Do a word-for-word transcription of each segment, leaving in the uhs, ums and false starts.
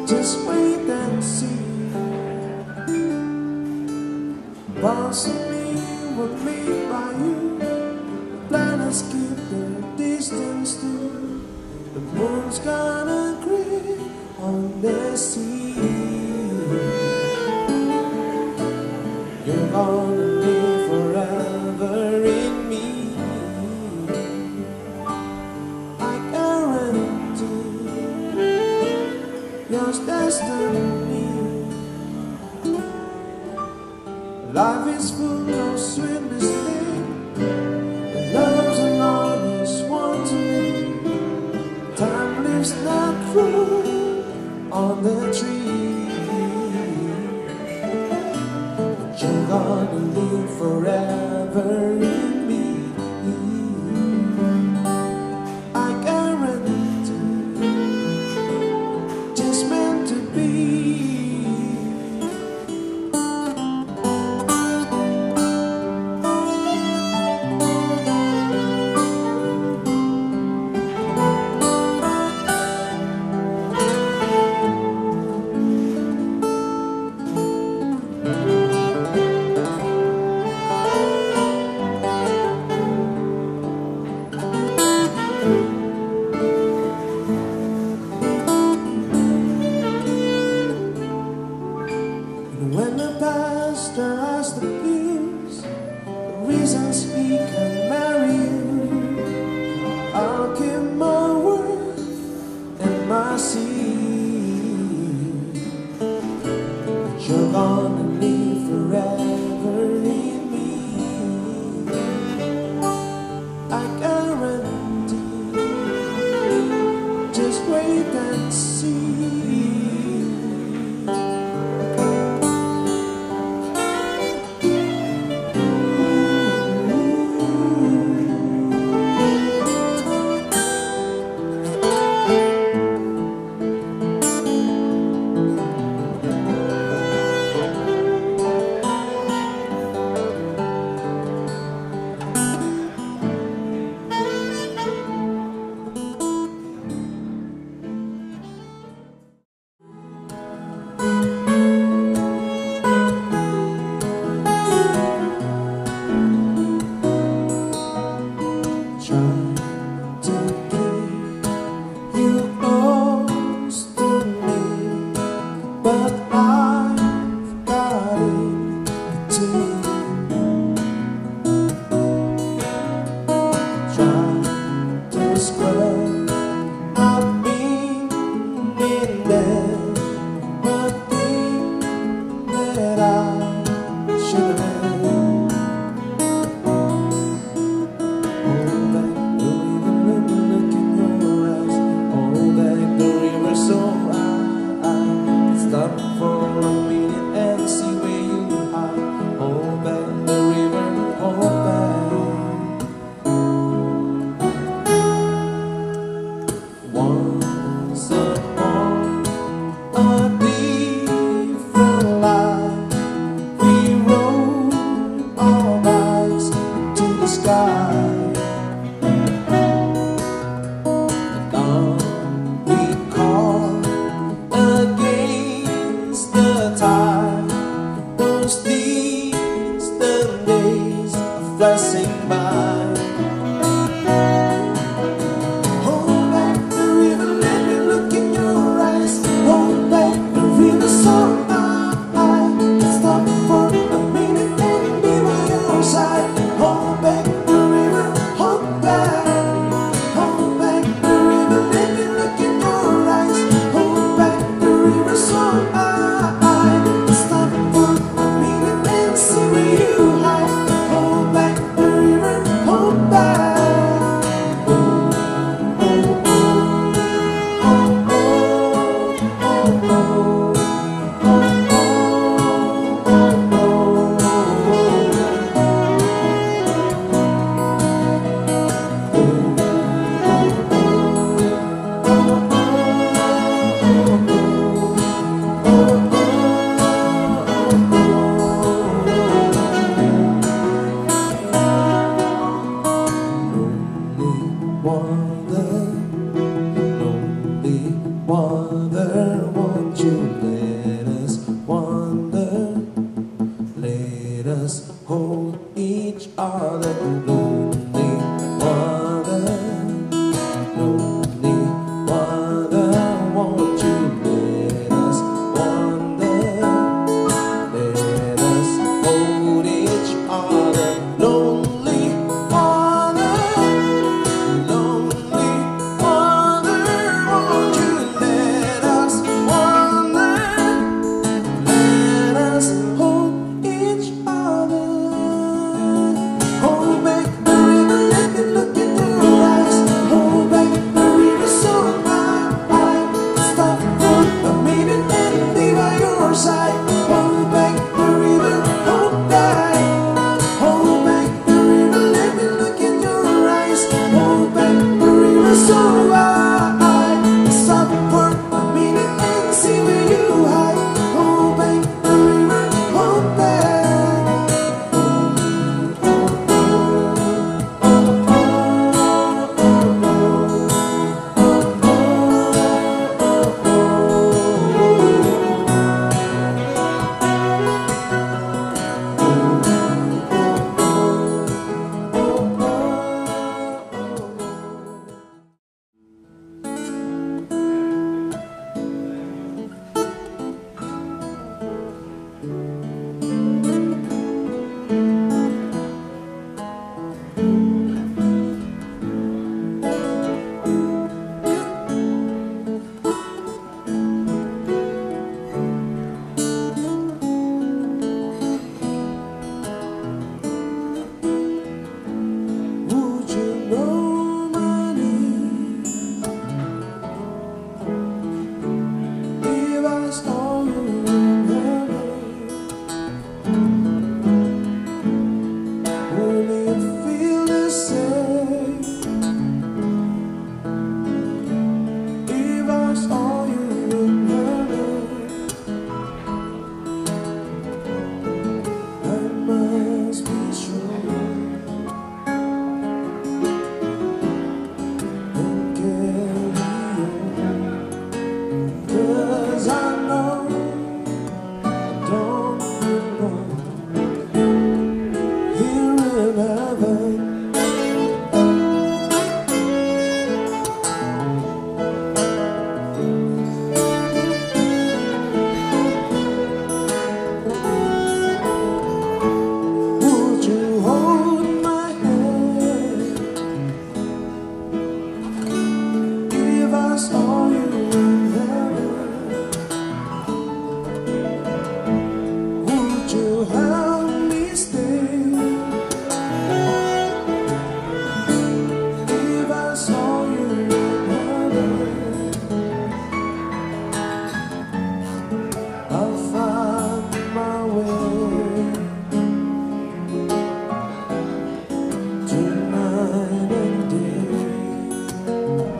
Just wait and see. Possibly were made by you. Planets keep their distance too. The moon's gonna grin on the sea. You're gonna live forever in me. I guarantee your destiny. Life is full of sweet mistakes. Love's an honest one to me. Time leaves not fruit on the tree. But you're gonna live forever in me. I guarantee, just meant to be. When the pastor asked the pews the reasons he can marry you, I'll give my word and my seed. But you're gonna live forever in me. I guarantee, just wait and see.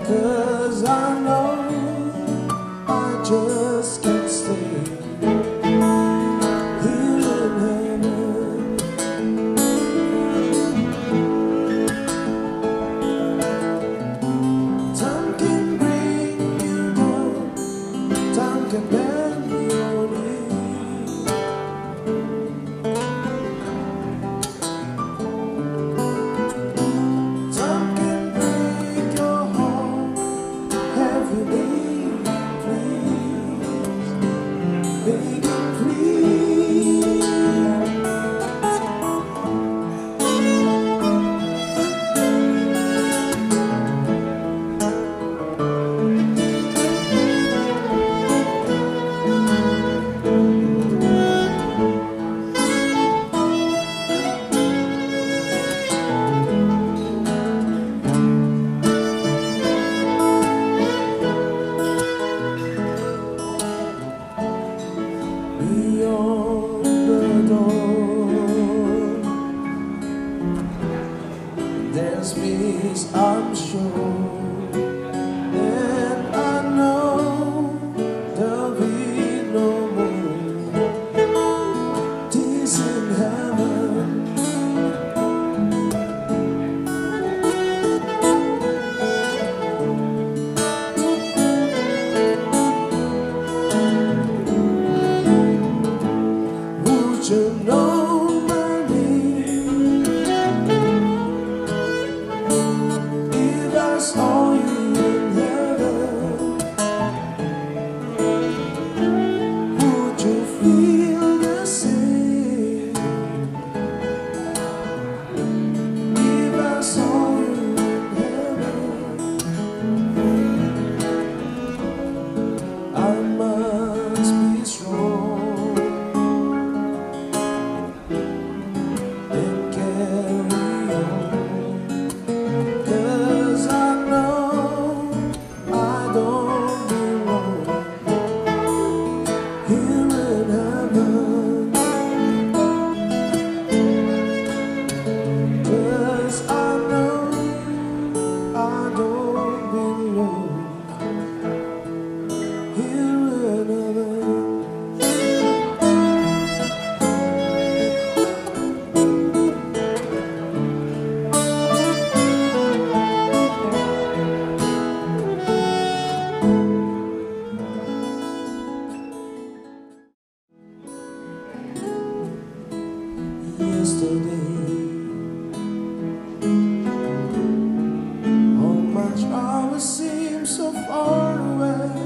'cause I know I just can't stay here in heaven. Time can bring you down, time can bend your knee. Time can break your heart. Have you been pleased? Make it please. Beyond the door, there's peace, I'm sure, and I know there'll be no more tears in heaven. Would you know my name if I saw you in heaven? Would you feel the same if I saw you in heaven? I must be strong and carry on, 'cause I know I don't belong here in heaven. 'Cause I know I don't belong here in heaven. Yesterday, how much hours seem so far away.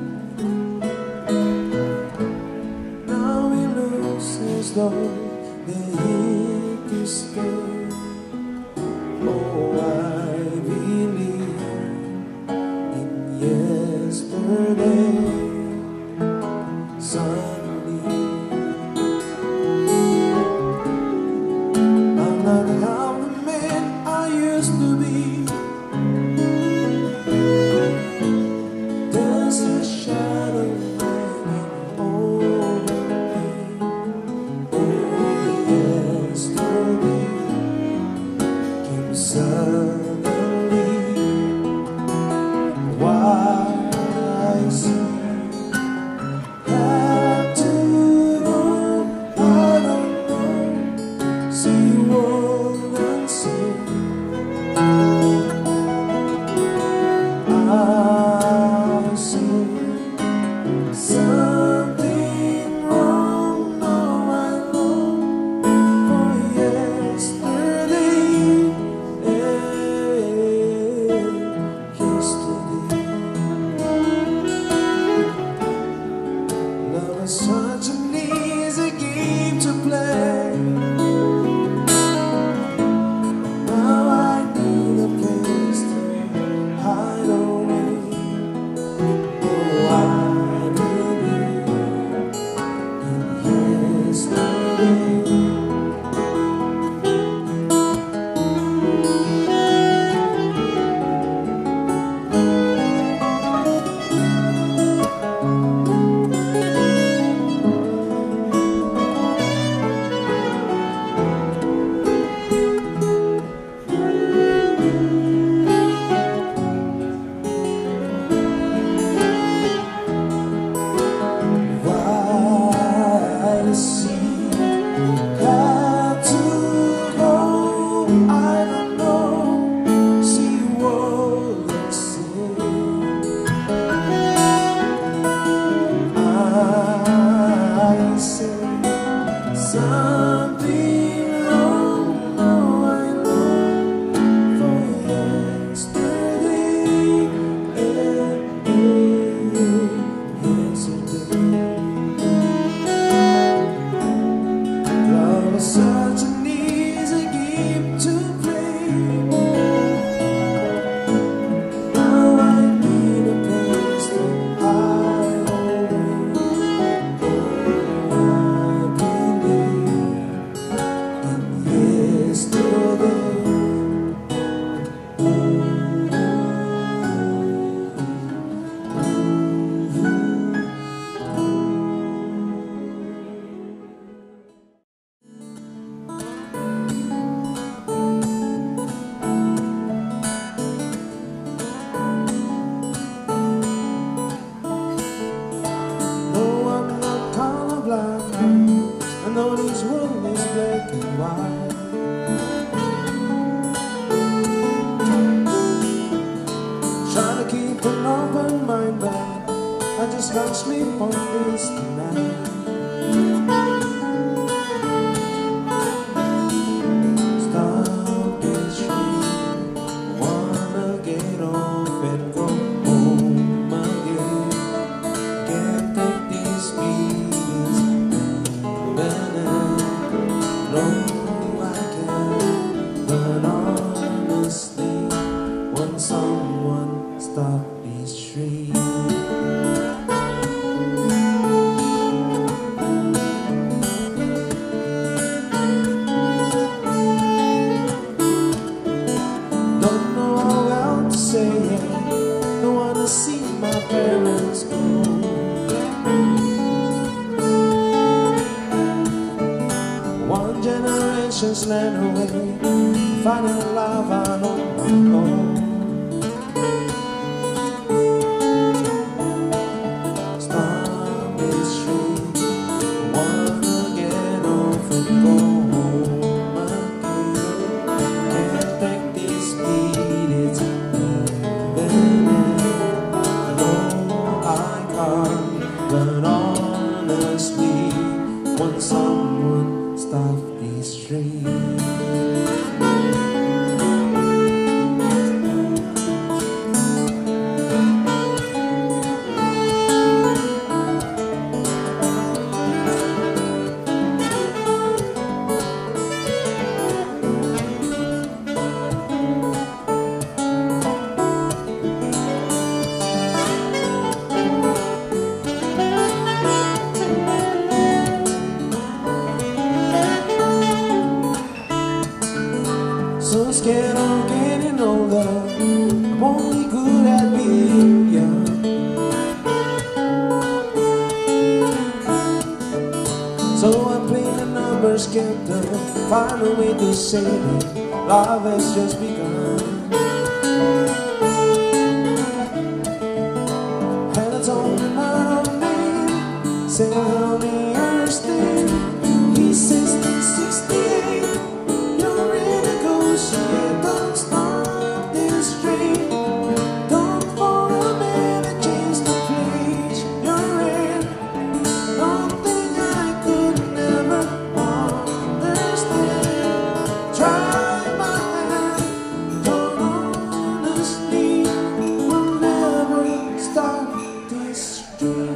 Now it looks as though they hit to stay. Oh, I believe in yesterday. Suddenly, I'm not half the man I used to be. There's a shadow hanging over me. Oh, yesterday came suddenly. Why I see an open mind, but I just can't sleep on this tonight. Stop this train, wanna get off and go home again. Can't take these feelings, but no, I can't. But honestly, want someone stop these trees. Don't know how else to say it. Don't wanna see my parents go. One generation's led away, finding love on my own. Stop this train, wanna get off and go home again. Can't take this beat, it's moving in. I know I can't, but honestly, want someone stop these trees. So scared of getting older, I'm only good at being young. So I play the numbers, kept them, find a way to say it. Love has just begun. And it's only my own name, say how many years stay. He says he's sixty-eight. Don't stop this train. Don't for a minute change the place you're in. Something I could never understand. Try my hand, but honestly, we'll never stop this train.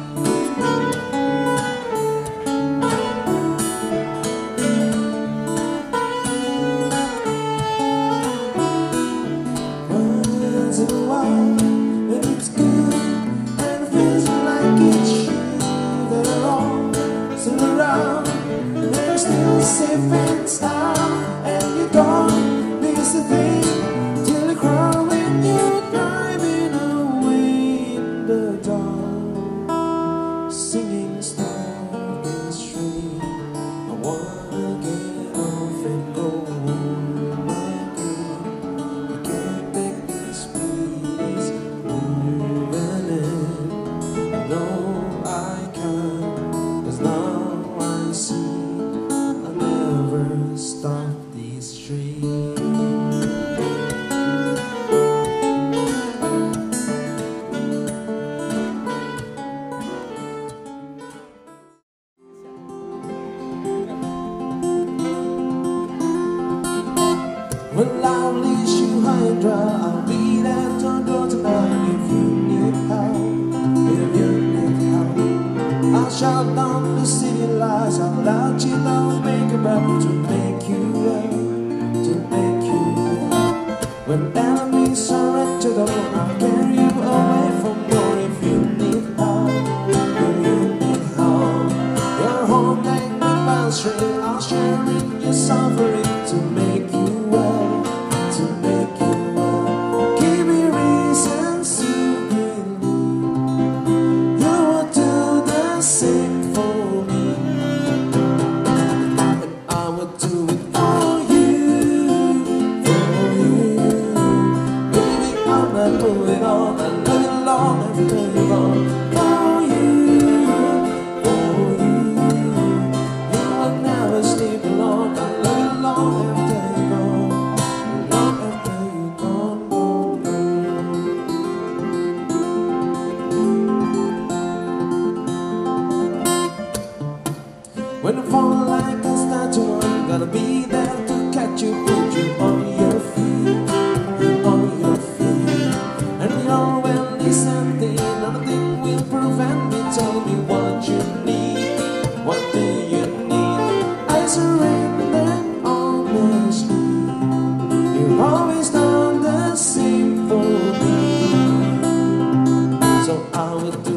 In a while, and it's good, and it feels like it should. They're all still around, and they're still safe and sound. And you don't miss a thing till you cry when you're driving away in the dark, singing "Stop this train." I wanna get off and go home again. I can't take this peace moving in. No, I can't, 'cause now I see I'll never stop these trees. Well, I'll leave you high and dry. I'll be there at your door tonight if you need help. If you need help, I'll shout down the city lights. I'll let you down, make a rap to make you well, to make you well. When enemies are at your door, I'll carry you away from war. If you need help, if you need help, your home like me by straight. I'll share in your suffering to make you well, to make you well. Give me reasons to believe you will do the same for me, and I would do so I would do